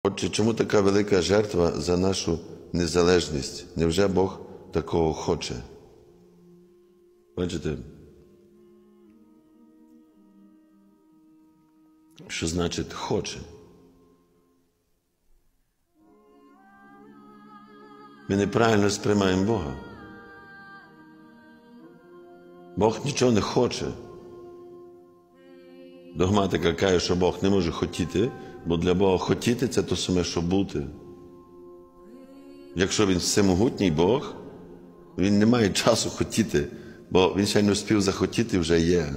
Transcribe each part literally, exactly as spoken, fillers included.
Отже, чому така велика жертва за нашу незалежність? Невже Бог такого хоче? Бачите? Що значить «хоче»? Ми неправильно сприймаємо Бога. Бог нічого не хоче. Догматика каже, що Бог не може хотіти, бо для Бога хотіти – це то саме, що бути. Якщо Він всемогутній Бог, Він не має часу хотіти, бо Він ще не встиг захотіти, вже є.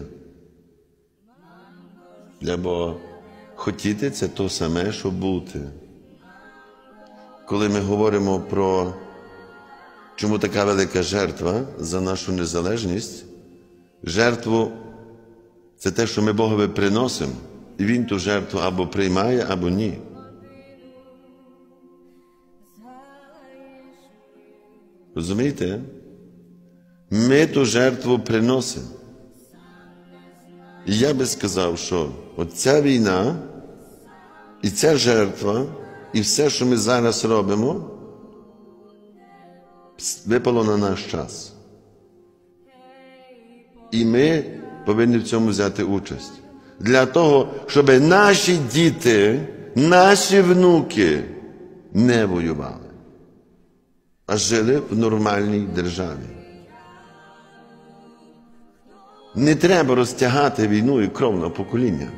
Для Бога хотіти – це то саме, що бути. Коли ми говоримо про чому така велика жертва за нашу незалежність, жертву – це те, що ми Богові приносимо, і Він ту жертву або приймає, або ні. Розумієте? Ми ту жертву приносимо. І я би сказав, що оця війна, і ця жертва, і все, що ми зараз робимо, випало на наш час. І ми повинні в цьому взяти участь. Для того, щоб наші діти, наші внуки не воювали, а жили в нормальній державі. Не треба розтягати війну і кров на покоління.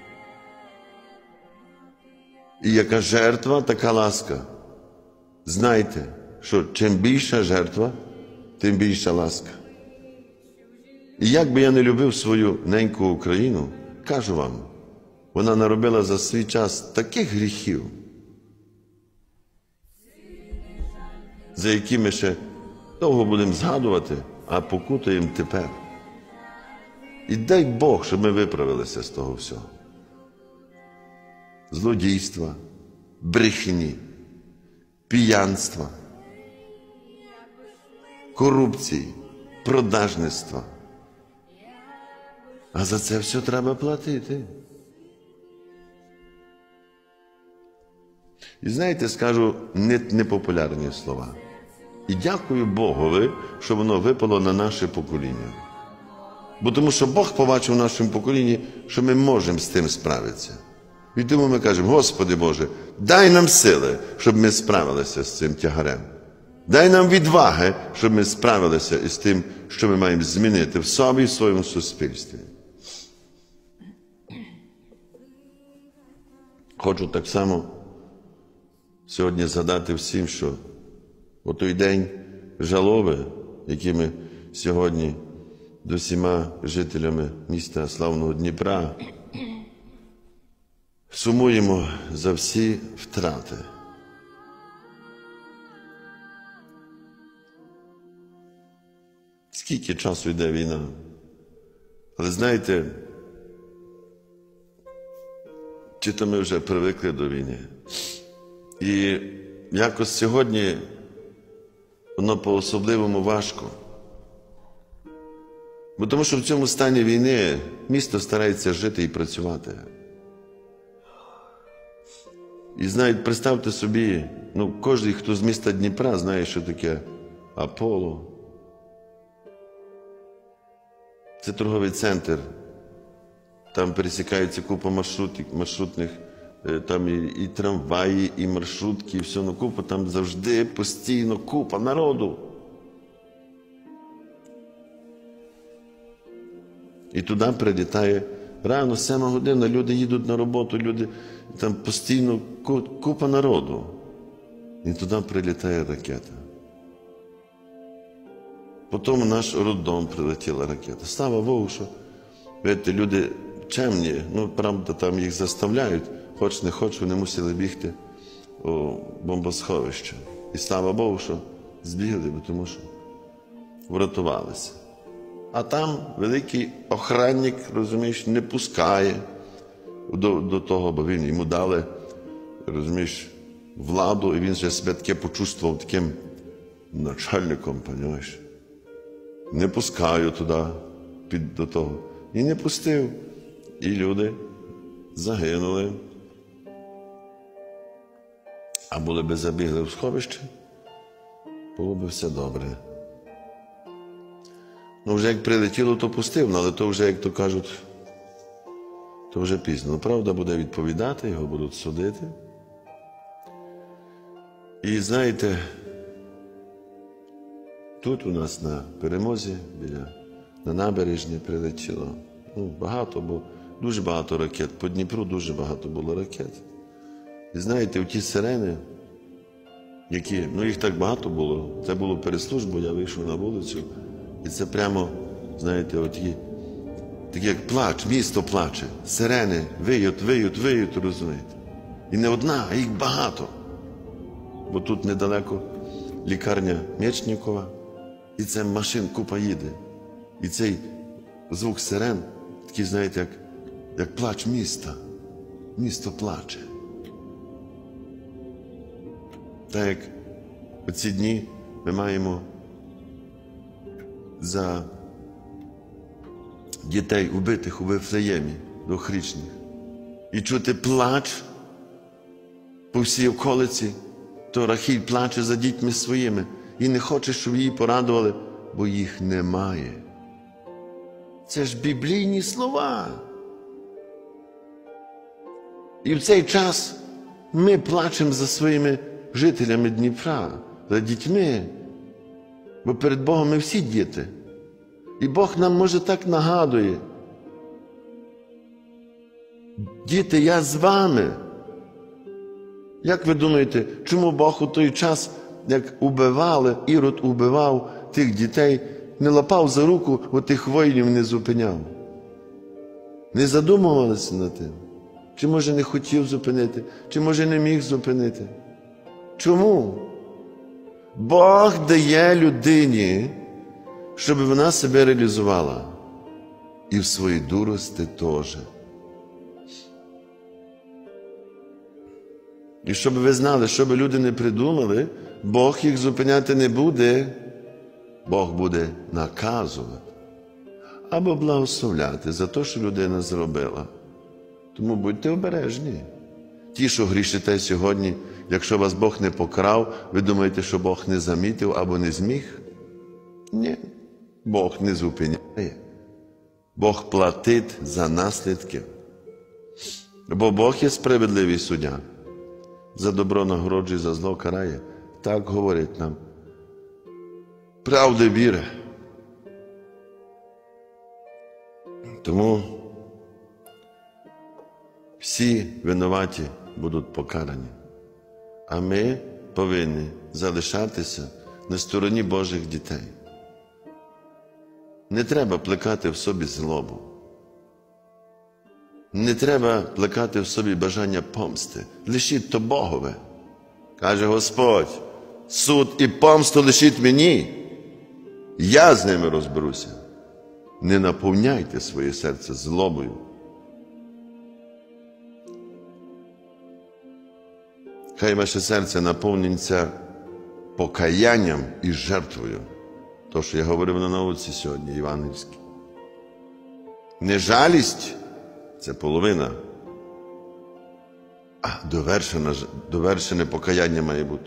І яка жертва, така ласка. Знайте, що чим більша жертва, тим більша ласка. І як би я не любив свою неньку Україну, кажу вам, вона наробила за свій час таких гріхів, за які ми ще довго будемо згадувати, а покутаємо тепер. І дай Бог, щоб ми виправилися з того всього. Злодійства, брехні, п'янства, корупції, продажництва. А за це все треба платити. І знаєте, скажу непопулярні слова. І дякую Богові, що воно випало на наше покоління. Бо тому що Бог побачив в нашому поколінні, що ми можемо з тим справитися. І тому ми кажемо, Господи Боже, дай нам сили, щоб ми справилися з цим тягарем. Дай нам відваги, щоб ми справилися із тим, що ми маємо змінити в собі і в своєму суспільстві. Хочу так само сьогодні згадати всім, що у той день жалоби, які ми сьогодні до всіма жителями міста славного Дніпра сумуємо за всі втрати. Скільки часу йде війна? Але знаєте, чи то ми вже привикли до війни. І якось сьогодні воно по-особливому важко. Бо тому що в цьому стані війни місто старається жити і працювати. І знаєте, представте собі, ну, кожен, хто з міста Дніпра, знає, що таке Аполло. Це торговий центр. Там пересікається купа маршрутних, там і, і трамваї, і маршрутки, і все, ну купа, там завжди постійно купа народу. І туди прилітає рано, сема година, люди їдуть на роботу, люди, там постійно купа народу. І туди прилітає ракета. Потім в наш роддом прилетіла ракета. Слава Богу, що, видите, люди чемні, ну, правда, там їх заставляють, хоч не хоч, вони мусили бігти у бомбосховище. І слава Богу, що збігли, бо тому що врятувалися. А там великий охранник, розумієш, не пускає до, до того, бо він йому дали, розумієш, владу, і він вже себе таке почувствував таким начальником, розумієш. Не пускаю туди, під, до того. І не пустив. І люди загинули. А були б забігли в сховище, було б все добре. Ну, вже як прилетіло, то пустив, але то вже, як то кажуть, то вже пізно. Правда буде відповідати, його будуть судити. І знаєте, тут у нас на Перемозі, біля, на набережні прилетіло. Ну, багато, бо дуже багато ракет. По Дніпру дуже багато було ракет. І знаєте, в ті сирени, які, ну їх так багато було, це було перед службою, я вийшов на вулицю, і це прямо, знаєте, оті, такі як плач, місто плаче, сирени виють, виють, виють, розумієте. І не одна, а їх багато. Бо тут недалеко лікарня Мечникова, і це машин купа їде. І цей звук сирен, такий, знаєте, як, як плач міста. Місто плаче. Так як у ці дні ми маємо за дітей убитих у Вифлеємі, двохрічних, і чути плач по всій околиці, то Рахіль плаче за дітьми своїми і не хоче, щоб її порадували, бо їх немає. Це ж біблійні слова. І в цей час ми плачемо за своїми жителями Дніпра, за дітьми, бо перед Богом ми всі діти. І Бог нам, може, так нагадує: діти, я з вами. Як ви думаєте, чому Бог у той час, як убивали, Ірод убивав тих дітей, не лапав за руку, отих воїнів не зупиняв? Не задумувалися над тим? Чи, може, не хотів зупинити? Чи, може, не міг зупинити? Чому? Бог дає людині, щоб вона себе реалізувала. І в своїй дурості теж. І щоб ви знали, щоб люди не придумали, Бог їх зупиняти не буде. Бог буде наказувати або благословляти за те, що людина зробила. Тому будьте обережні. Ті, що грішите сьогодні, якщо вас Бог не покарав, ви думаєте, що Бог не замітив або не зміг? Ні. Бог не зупиняє. Бог платить за наслідки. Бо Бог є справедливий суддя. За добро нагороджує, за зло карає. Так говорить нам правди віри. Тому всі винуваті будуть покарані. А ми повинні залишатися на стороні Божих дітей. Не треба плекати в собі злобу. Не треба плекати в собі бажання помсти. Лишіть то Богове. Каже Господь: суд і помсту лишіть мені. Я з ними розберуся. Не наповняйте своє серце злобою. Хай ваше серце наповнюється покаянням і жертвою. То, що я говорив на науці сьогодні, євангельській. Не жалість – це половина, а довершене, довершене покаяння має бути.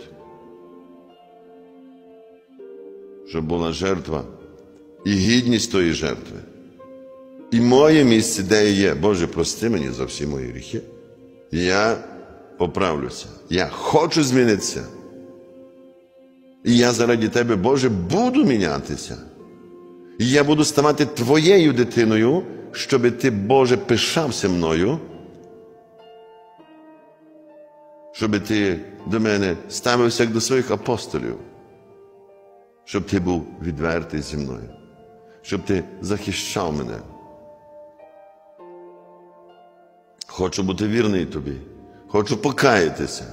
Щоб була жертва і гідність тої жертви. І моє місце, де я є. Боже, прости мені за всі мої гріхи. Я поправлюся. Я хочу змінитися. І я заради Тебе, Боже, буду мінятися. І я буду ставати Твоєю дитиною, щоб Ти, Боже, пишався мною, щоб Ти до мене ставився як до своїх апостолів, щоб Ти був відвертий зі мною, щоб Ти захищав мене. Хочу бути вірний Тобі, хочу покаятися.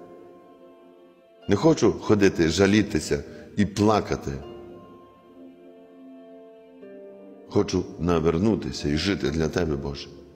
Не хочу ходити, жалітися і плакати. Хочу навернутися і жити для Тебе, Боже.